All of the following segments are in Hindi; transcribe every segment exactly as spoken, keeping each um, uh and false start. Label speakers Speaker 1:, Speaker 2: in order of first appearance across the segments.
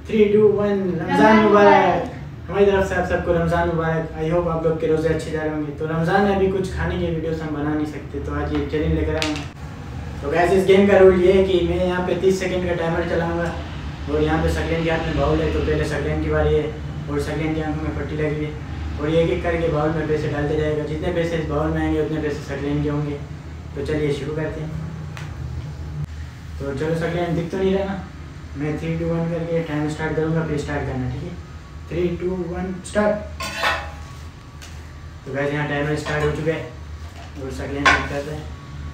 Speaker 1: थ्री टू वन रमज़ान मुबारक। हमारी तरफ से आप सबको रमज़ान मुबारक। आई होप आप लोग के रोज़े अच्छे जा रहे होंगे। तो रमज़ान में अभी कुछ खाने की वीडियोस हम बना नहीं सकते, तो आज ये चैलेंज लेकर आए हैं। तो गाइस इस गेम का रूल ये है कि मैं यहाँ पे तीस सेकंड का टाइमर चलाऊँगा और यहाँ पे सकलेन के हाथ में बाउल है, तो पहले सकलेन की बारी है और सकलेन की आंखों में पट्टी लगी है और ये एक एक करके बाउल में पैसे डालते जाएगा। जितने पैसे इस बाउल में आएंगे उतने पैसे सकलेन के होंगे। तो चलिए शुरू करते हैं। तो चलो सकलेन दिख तो नहीं रहा ना, मैं थ्री टू वन करके टाइम स्टार्ट करूँगा, फिर स्टार्ट करना, ठीक है? Three two one start. तो गाइस यहाँ टाइमर स्टार्ट हो चुका है और सकलेन वेट करता है।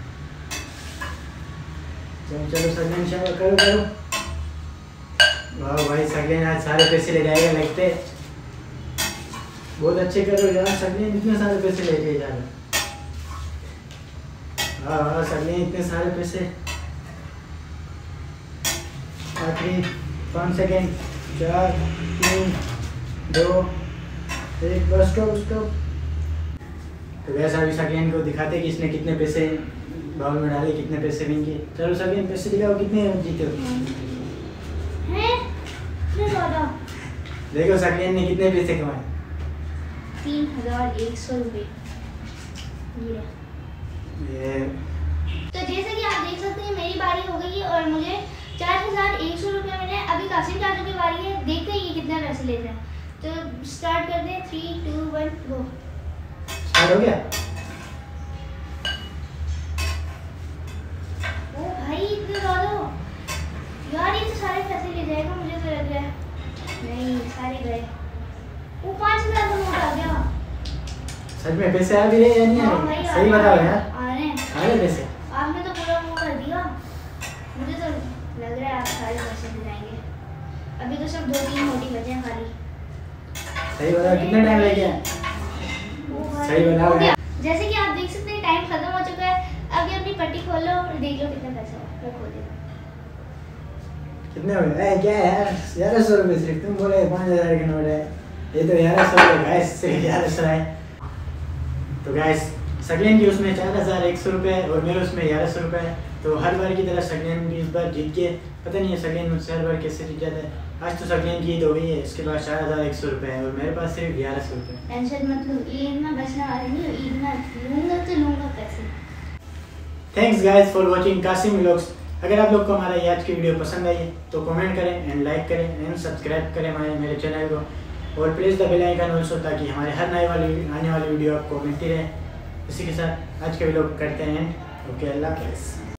Speaker 1: चलो चलो सकलेन शाबाश करो करो। वाह भाई सकलेन आज सारे पैसे ले जाएगा लगते, बहुत अच्छे करो यार सकलेन, इतने सारे पैसे ले जा रहे। हाँ हाँ सकलेन इतने सारे पैसे। आखिरी पाँच सेकेंड, चार तीन दो एक, बस स्टॉप स्टॉप। तो वैसा अभी सकलेन को दिखाते कि इसने कितने पैसे बाउल में डाले, कितने पैसे विन किए। चलो सकलेन पैसे दिखाओ, कितने जीते हो? देखो सकलेन ने कितने पैसे कमाए।
Speaker 2: तीन हजार एक सौ रुपये।
Speaker 1: ये
Speaker 2: तो जैसे कि आप देख सकते हैं मेरी बारी हो गई है और मुझे चार हजार एक सौ रुपये मिले। अभी कासिम चाचू की बारी है, देखते हैं ये कितना पैसे लेते हैं। तो स्टार्ट करते हैं, three two one go.
Speaker 1: Start हो गया।
Speaker 2: ओ भाई इतने ज़्यादा यार, ये तो सारे पैसे ले जाएगा मुझे तो लग रहा है। नहीं सारे गए। वो पाँच हजार का नोट आ गया।
Speaker 1: सच में पैसे आ भी रहे या नहीं आ
Speaker 2: हाँ
Speaker 1: रहे?
Speaker 2: भाई,
Speaker 1: सही बताओ यार।
Speaker 2: आ रहे हैं
Speaker 1: आ रहे पैसे?
Speaker 2: आपने तो पूरा वो कर दिया, मुझे तो लग रहा है आप सारे पैसे ले जाएंगे। अभी तो सब दो तीन नोट ही बचे हैं खाली।
Speaker 1: सही बताओ कितना टाइम लग गया? सही बताओ यार।
Speaker 2: जैसे कि आप देख सकते हैं टाइम खत्म हो चुका है। अभी अपनी पट्टी खोलो और देख लो कितना पैसा हुआ। मैं खोल देता हूँ।
Speaker 1: कितने हो गए? क्या है यार, ग्यारह सौ रुपये सिर्फ। तुम बोले पाँच हजार के नोट है, ये तो ग्यारह सौ रुपये गैस से ग्यारह सौ है। तो गैस सकलेन की उसमें चार हजार एक सौ रुपये और मेरे उसमें ग्यारह सौ रुपये है। तो हर बार की तरह सकलेन भी इस बार जीत के, पता नहीं है सकलेन मुझसे हर बार कैसे जीत जाता है। आज तो सकलेन की ईद हो गई है, इसके बाद चार हजार एक सौ रुपये है और मेरे पास सिर्फ ग्यारह सौ रुपये।
Speaker 2: टेंशन मत लो, ईद में बचने वाले नहीं, ईद में लूँगा तो लूँगा पैसे।
Speaker 1: Thanks guys for watching Kasim vlogs. अगर आप लोग को हमारा ये आज की वीडियो पसंद आई है तो कमेंट करें एंड लाइक करें एंड सब्सक्राइब करें हमारे मेरे चैनल को और press the bell icon also, ताकि हमारे हर नए वाली आने वाली वीडियो आपको मिलती रहे। इसी के साथ आज के वीडियो करते हैं। ओके, अल्लाह हाफ़िज़।